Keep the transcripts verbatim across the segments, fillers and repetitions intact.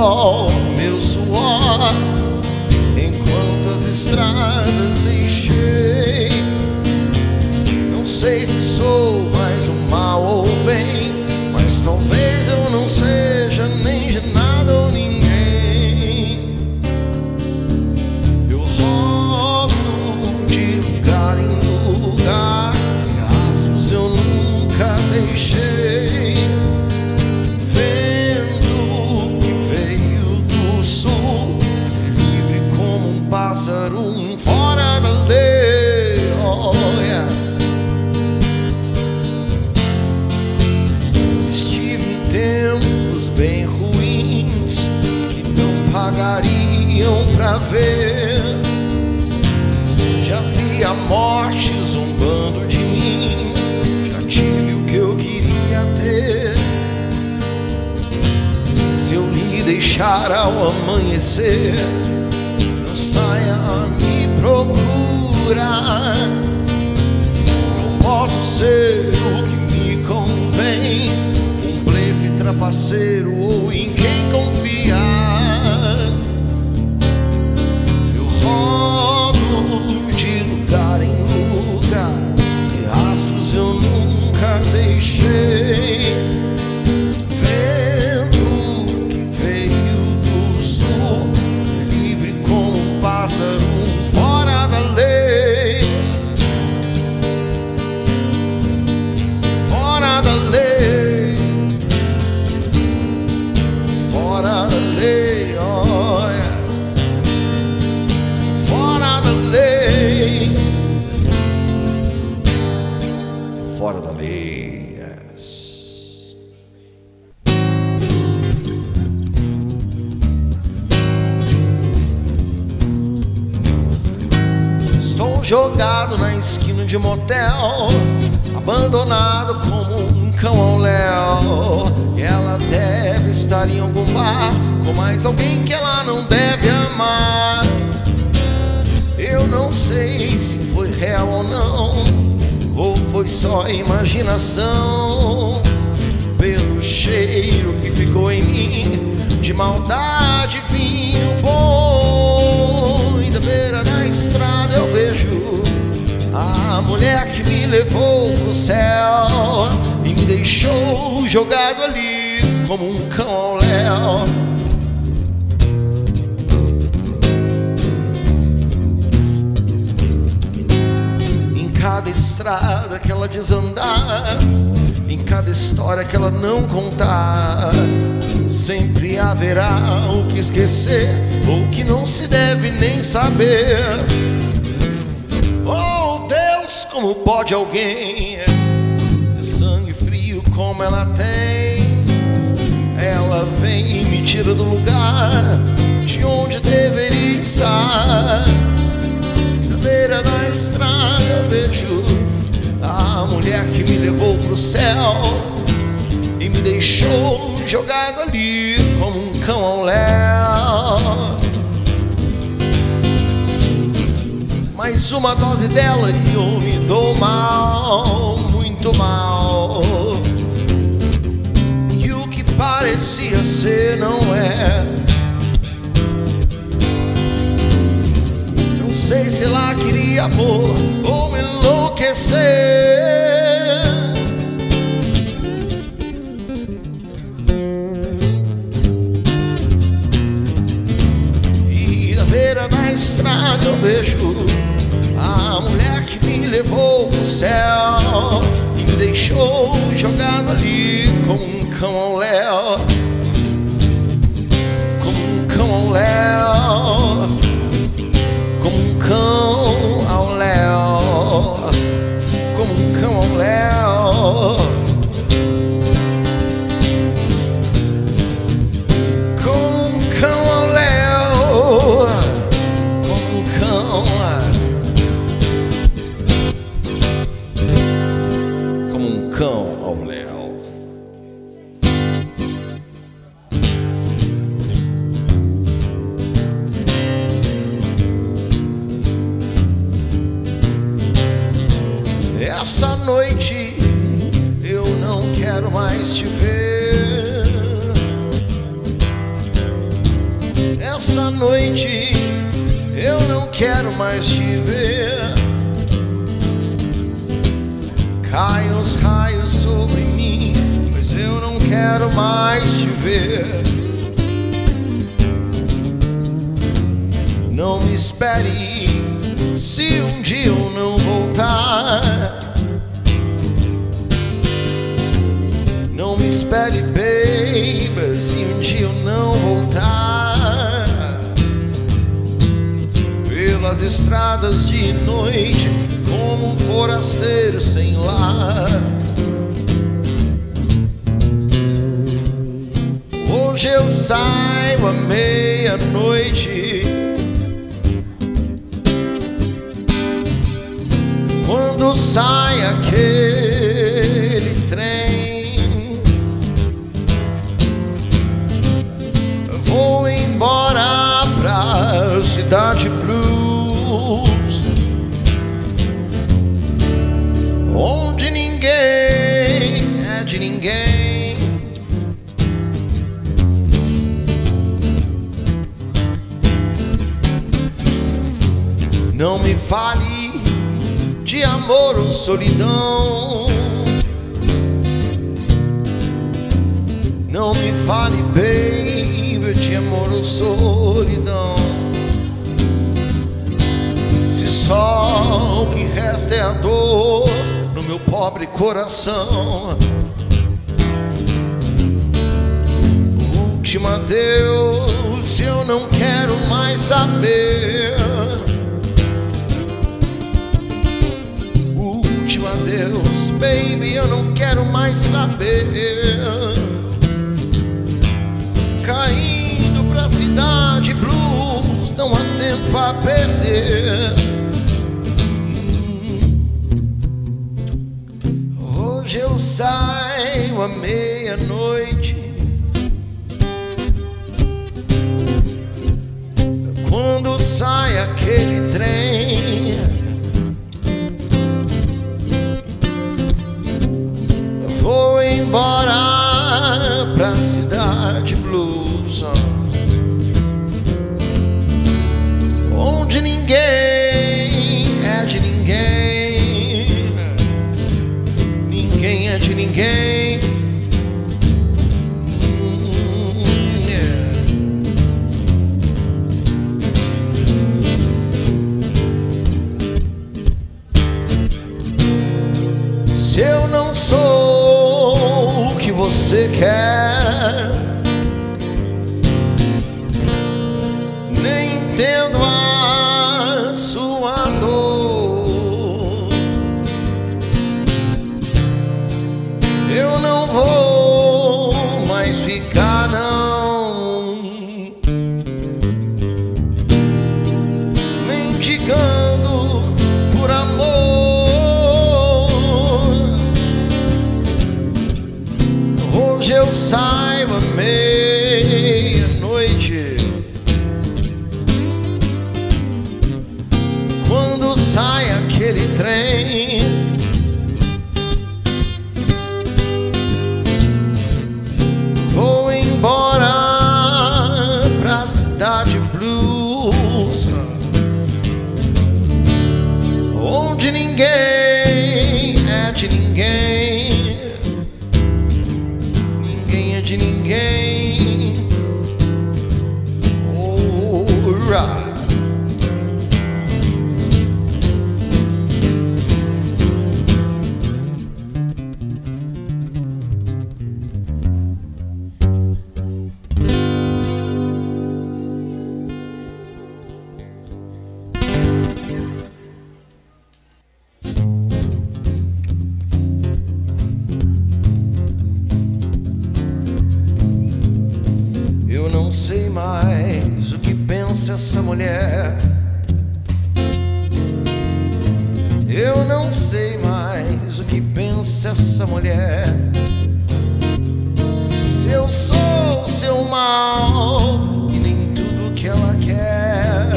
sol, meu suor, em quantas estradas deixei. Não sei se sou mais do mal ou bem, mas talvez eu não seja nem de nada ou ninguém. Eu rolo de lugar em lugar, rastros eu nunca deixei. Vento que veio do sul, livre como um pássaro, um fora da lei. Oh, yeah. Estive em tempos bem ruins que não pagariam pra ver. Já vi a morte zombando de mim, já tive o que eu queria ter. Se eu lhe deixar ao amanhecer, não saia a me procurar. Não posso ser o que me convém, um blefe trapaceiro ou em quem confiar. Eu rodo de lugar em lugar, e rastros eu nunca deixei. Vento que veio do sul, livre como um pássaro, fora da lei. Fora da lei, fora da lei, oh yeah. Fora da lei, fora da lei, yes. Estou jogado na esquina de motel, abandonado como um cão ao léu. E ela deve estar em algum bar com mais alguém que ela não deve amar. Eu não sei se foi real ou não, ou foi só imaginação. Pelo cheiro que ficou em mim, de maldade vinho bom. E da beira da estrada eu vejo a mulher que me levou pro céu e me deixou jogado ali como um cão ao léu. Em cada estrada que ela desandar, em cada história que ela não contar, sempre haverá o que esquecer ou que não se deve nem saber. Oh Deus, como pode alguém ter sangue frio como ela tem? Ela vem e me tira do lugar de onde deveria estar. Na beira da estrada eu vejo a mulher que me levou pro céu e me deixou jogado ali como um cão ao léu. Mais uma dose dela e eu me dou mal, muito mal. E o que parecia ser não é. Não sei se ela queria amor ou me enlouquecer. E na beira da estrada eu vejo a mulher que me levou pro céu e me deixou jogado ali como um cão ao léu. Como um cão ao léu, como um cão ao léu, como um cão ao léu. Como um cão ao léu, como um cão, como um cão ao léu. Essa noite eu não quero mais te ver. Caem os raios sobre mim, mas eu não quero mais te ver. Não me espere se um dia eu não voltar. Não me espere, baby, se um dia eu não voltar. Pelas estradas de noite, como um forasteiro sem lar. Hoje eu saio à meia-noite, quando sai aquele trem, vou embora pra Cidade Blues, onde ninguém é de ninguém. Não me fale de amor ou solidão. Não me fale, baby, de amor ou solidão. Se só o que resta é a dor no meu pobre coração. Último adeus, eu não quero mais saber. Último adeus, baby, eu não quero mais saber. Caindo pra Cidade Blues, não há tempo a perder. Hoje eu saio à meia-noite, quando sai aquele trem, vou embora pra Cidade Blues, onde ninguém é de ninguém. Ninguém é de ninguém. hum, yeah. Se eu não sou o que você quer, nem entendo a sua dor, eu não vou mais ficar não mendigando por amor. Hoje eu saio à meia-noite, quando sai aquele trem, vou embora pra Cidade Blues, onde ninguém é de ninguém. Ninguém é de ninguém. Oh, right. Eu não sei mais o que pensa essa mulher. Eu não sei mais o que pensa essa mulher. Se eu sou seu mal e nem tudo que ela quer.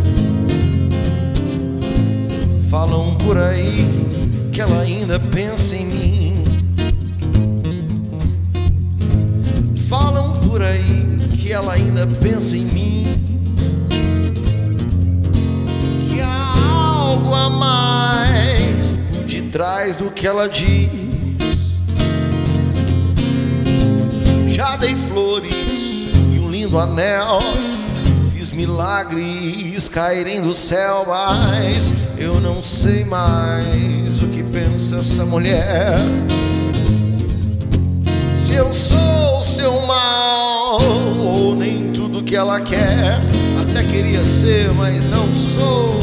Falam por aí que ela ainda pensa em mim. Falam por aí que ela ainda ainda pensa em mim, que há algo a mais de trás do que ela diz. Já dei flores e um lindo anel, fiz milagres caírem do céu, mas eu não sei mais o que pensa essa mulher. Se eu sou seu mal ou nem tudo que ela quer. Até queria ser, mas não sou.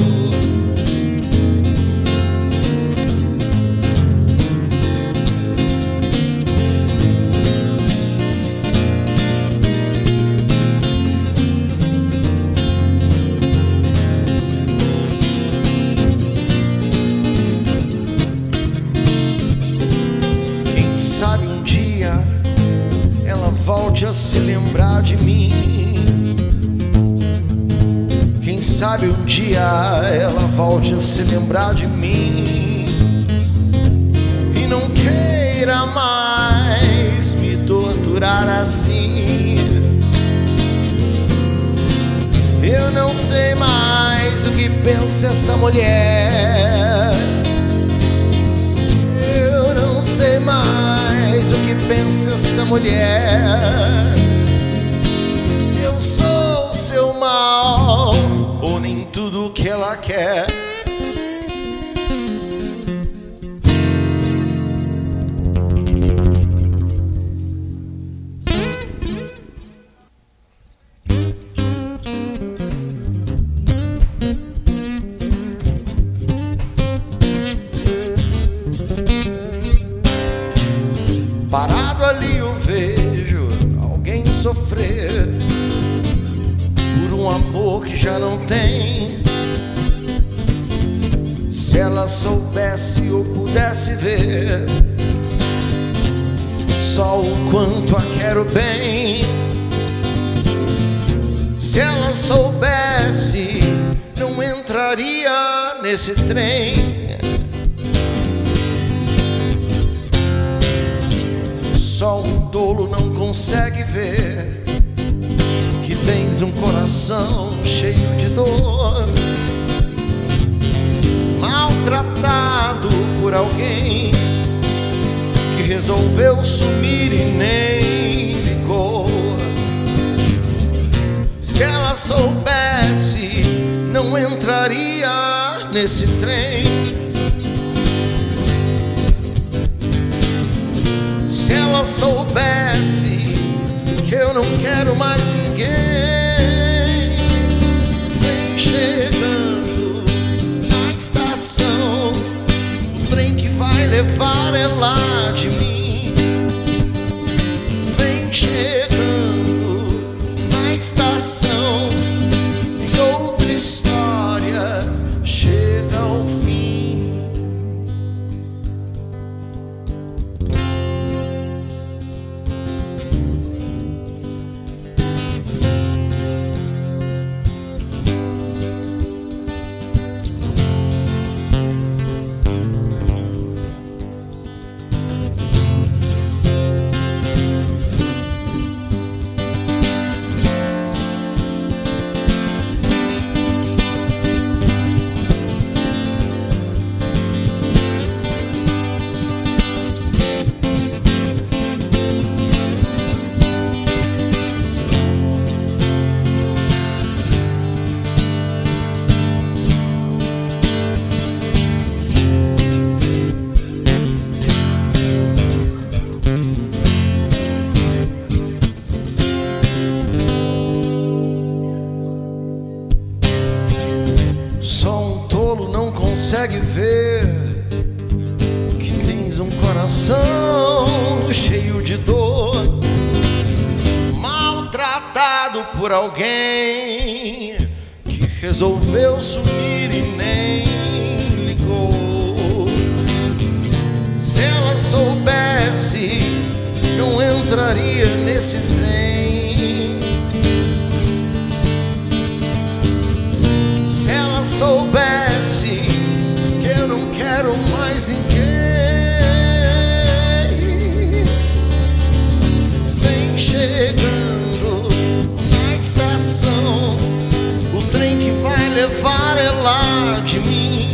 Quem sabe um dia ela volte a se lembrar de mim. Quem sabe um dia ela volte a se lembrar de mim e não queira mais me torturar assim. Eu não sei mais o que pensa essa mulher. Eu não sei mais o que pensa essa mulher. Se eu sou seu mal ou nem tudo que ela quer. Parado ali eu vejo alguém sofrer por um amor que já não tem. Se ela soubesse ou pudesse ver só o quanto a quero bem. Se ela soubesse, não entraria nesse trem. Só um tolo não consegue ver que tens um coração cheio de dor, maltratado por alguém que resolveu sumir e nem ligou. Se ela soubesse, não entraria nesse trem. Se ela soubesse que eu não quero mais ninguém. Vem chegando na estação, o trem que vai levar ela de mim. Vem chegando na estação e outra história chega ao fim. Consegue ver que tens um coração cheio de dor, maltratado por alguém que resolveu sumir e nem ligou. Se ela soubesse, não entraria nesse trem. Se ela soubesse, eu não quero mais ninguém. Vem chegando na estação. lá de mim.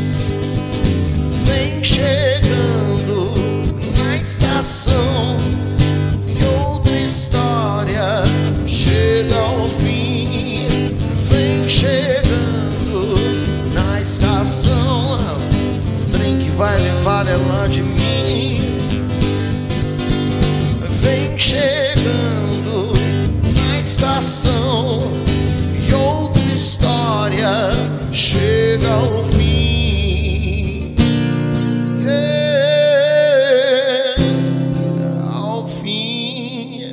Vem chegando na estação e outra história chega ao fim. Vem chegando na estação, o trem que vai levar ela de mim. Vem chegando na estação e outra história chega ao fim. Yeah, ao fim.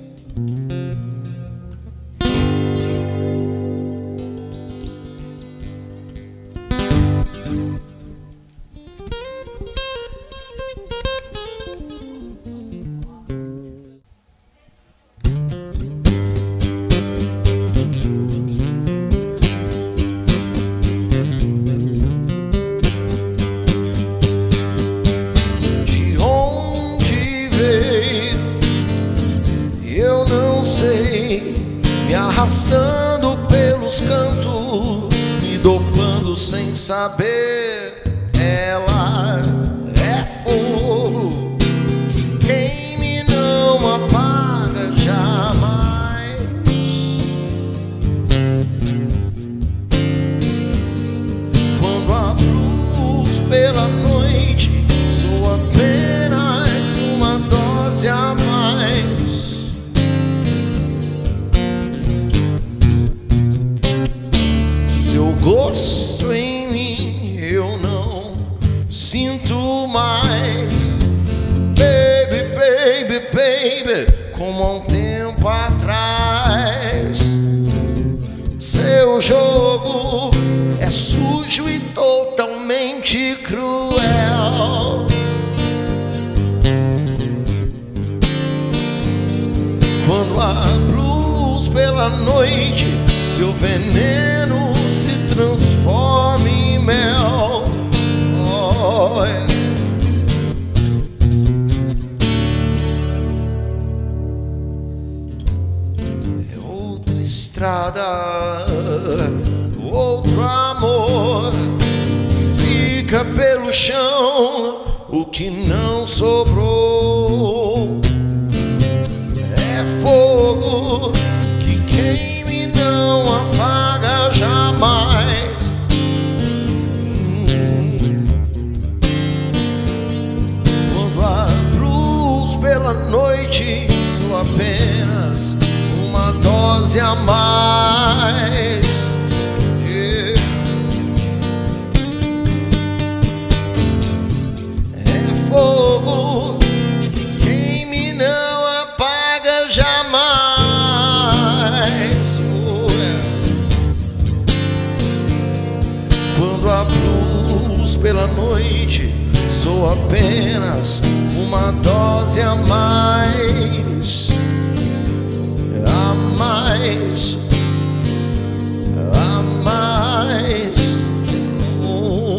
Me arrastando pelos cantos, me dopando sem saber. Ela é fogo que queima e não apaga jamais. Quando a luz pela noite, sou apenas uma dose a mais. Seu gosto em mim eu não sinto mais. Baby, baby, baby, como há um tempo atrás. Seu jogo é sujo e totalmente cruel. Quando a luz pela noite, seu veneno se transforma em mel. Oh, é. É outra estrada, outro amor. Fica pelo chão o que não sobrou. É fogo que queima e não apaga jamais. Quando a luz pela noite, sou apenas uma dose a mais. Yeah. É fogo que queima e não apaga jamais. Quando a luz pela noite, sou apenas uma dose a mais. A mais, a mais. Oh.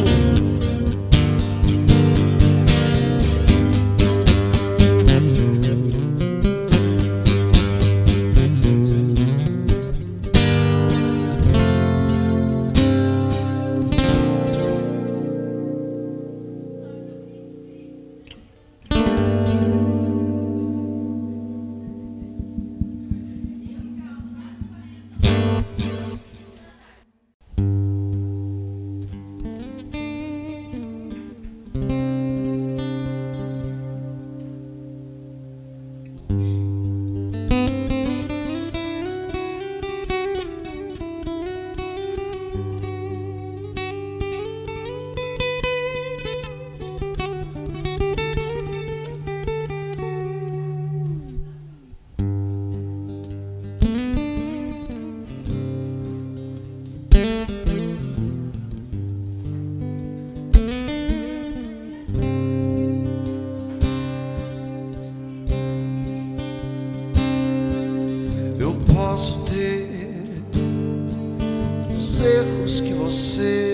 Posso ter os erros que você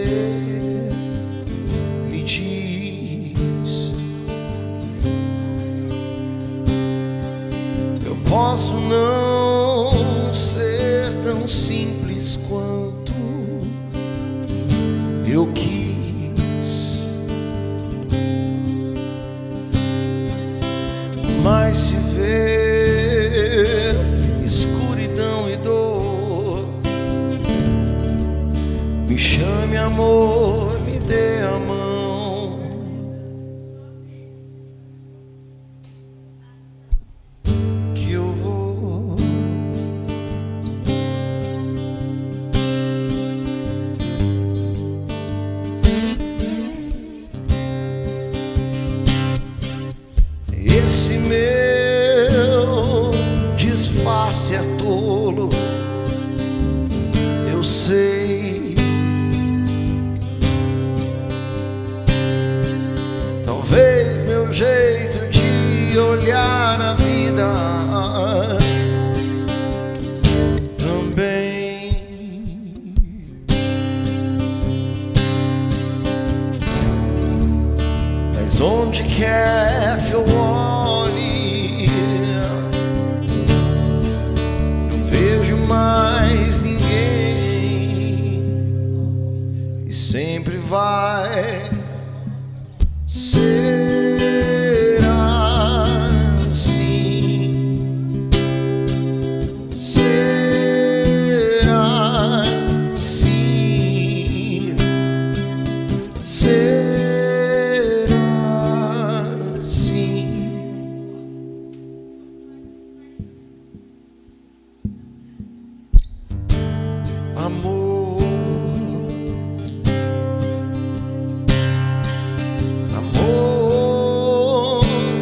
me diz. Eu posso não ser tão simples quanto Me chame amor, me dê a mão. Que eu vou. Esse meu disfarce é tolo, eu sei. Talvez meu jeito de olhar na vida também. Mas onde quer que eu olhe, não vejo mais ninguém. E sempre vai ser assim, ser assim, ser assim. Amor, amor,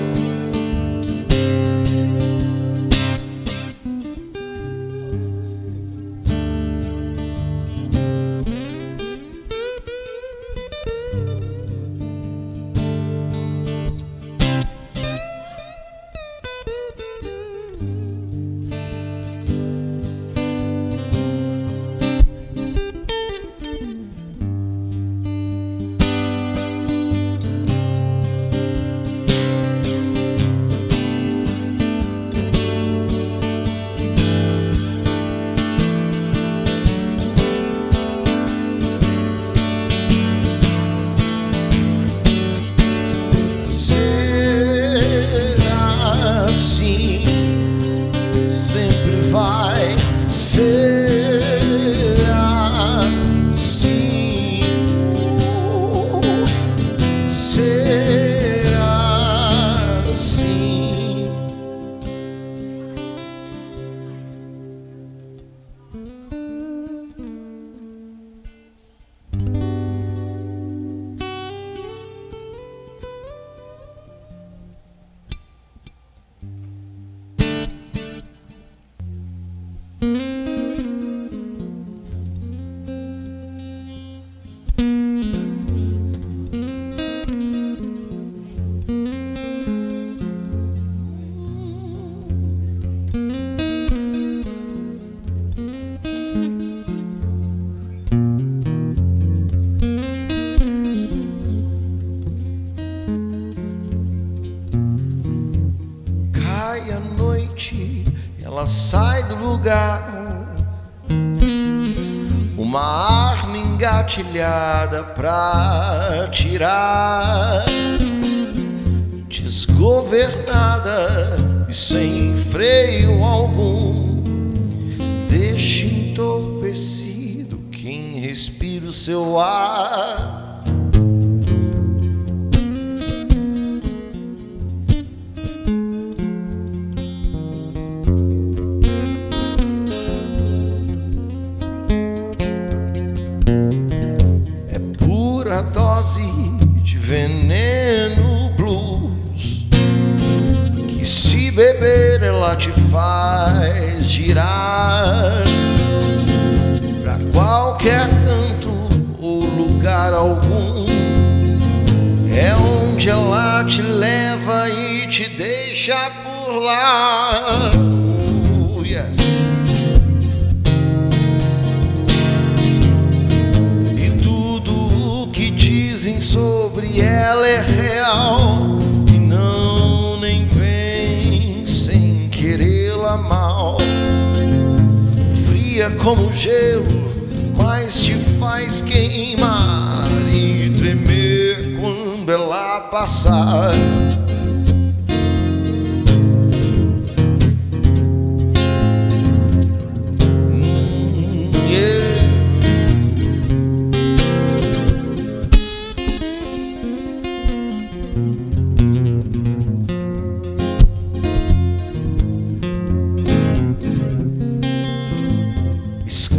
sempre vai ser assim, ser assim. Cai a noite, ela sai do lugar, uma arma engatilhada pra tirar. Desgovernada e sem freio algum, deixa entorpecido quem respira o seu ar. A dose de veneno blues que, se beber, ela te faz girar pra qualquer canto ou lugar algum. É onde ela te leva e te deixa por lá. Uh, yeah. Sobre ela é real e não nem pensem querê-la mal. Fria como gelo, mas te faz queimar e tremer quando ela passar. Hum, yeah.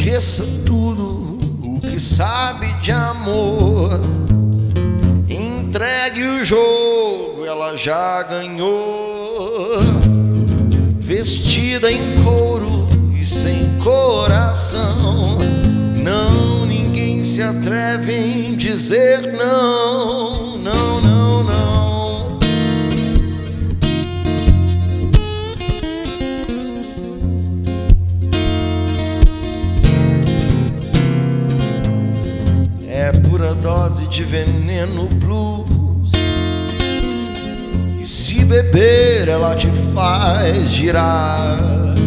Esqueça tudo o que sabe de amor. Entregue o jogo, ela já ganhou. Vestida em couro e sem coração, não, ninguém se atreve em dizer não, não, não, não. É pura dose de veneno blues, e se beber ela te faz girar.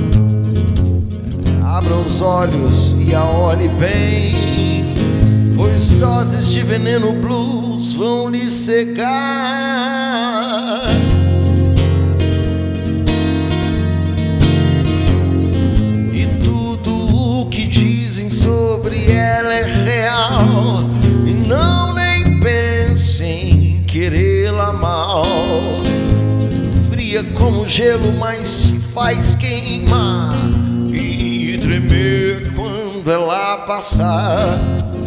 Abra os olhos e a olhe bem, pois doses de veneno blues vão lhe cegar. E tudo o que dizem sobre ela é real, e não nem pensem em querê-la mal. Fria como gelo, mas se faz queimar e tremer quando ela passar.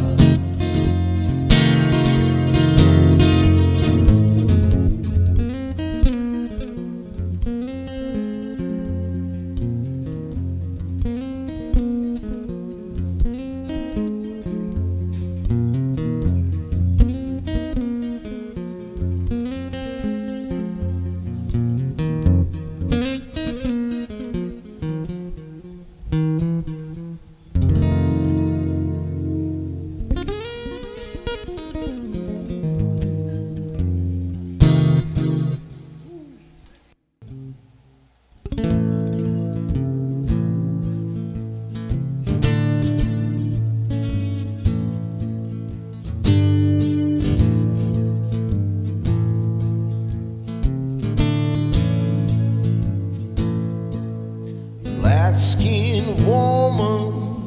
Black-skinned woman,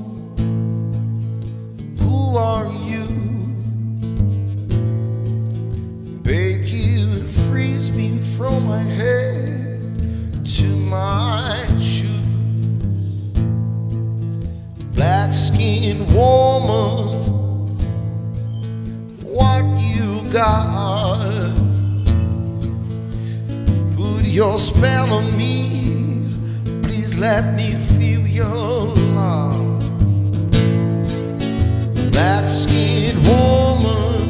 who are you? Babe, you freeze me from my head to my shoes. Black-skinned woman, what you got? Put your spell on me, let me feel your love. Black-skinned woman,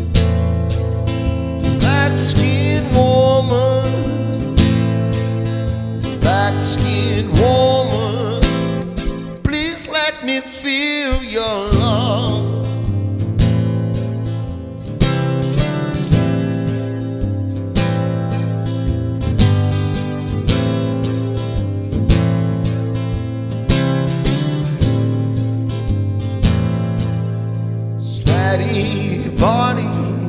black-skinned woman, black-skinned woman, please let me feel your love. Body,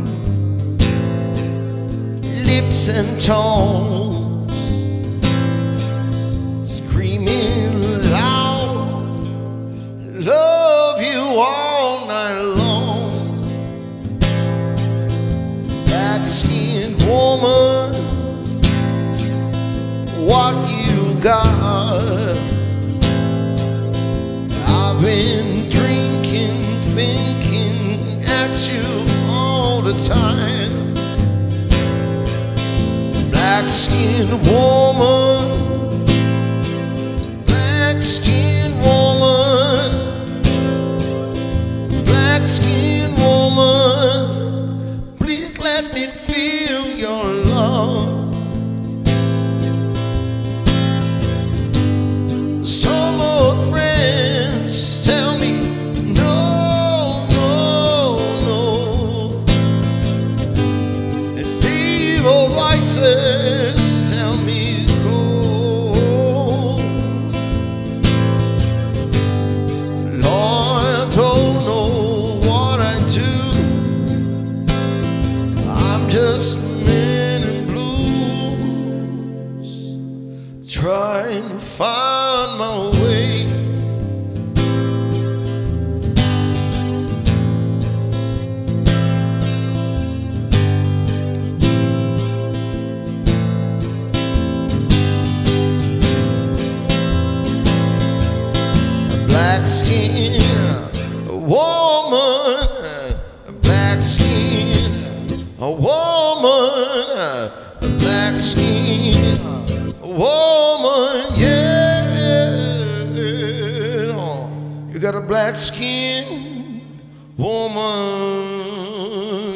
lips and tones, screaming loud, love you all night long. Black-skinned woman, what you got? I've been drinking, thinking at you all the time. Black-skinned woman, black-skinned woman, black-skinned woman, please let me feel your love. Some old friends tell me no, no, no, and evil voices tell me go. got a black skin, woman.